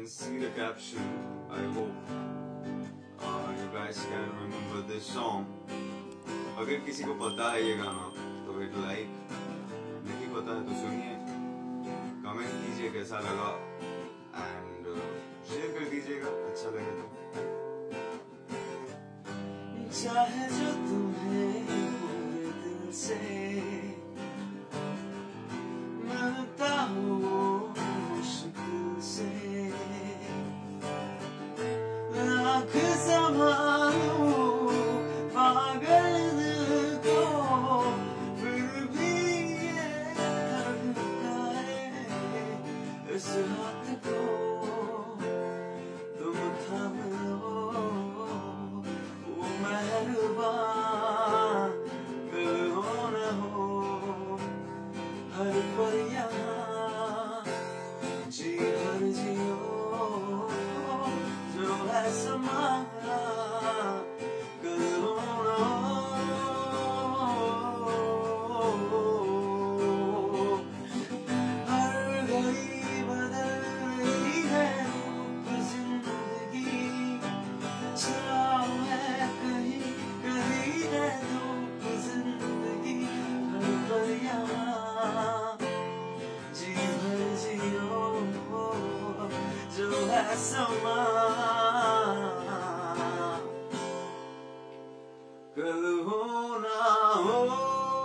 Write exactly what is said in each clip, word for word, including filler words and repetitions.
see the caption. I hope uh, you guys can remember this song. अगर किसी को पता है ये गाना तो हिट लाइक, नहीं पता है तो सुनिए, कमेंट कीजिए कैसा लगा एंड शेयर कर दीजिएगा अच्छा लगे तो। चाहे जो तुम्हें पूरे दिल से मिलता हो मुश्किल से, लाख संभालूं पागल दिल को, फिर भी ये धड़कता है इस हाथ को तुम थाम लो। कल हो न हो हर पल यहाँ जी भर जियो जो है समा, कल हो न हो हर घड़ी बदल रही है जिंदगी, चाह है कहीं कहीं है धूप जिंदगी, हर पल यहाँ जी भर जियो जो है समा, कल हो ना हो।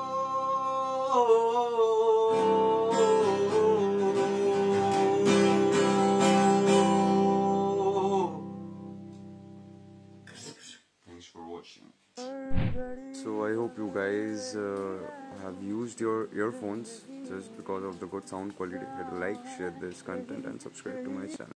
Thanks for watching. So I hope you guys uh, have used your earphones just because of the good sound quality. Hit like, share this content and subscribe to my channel.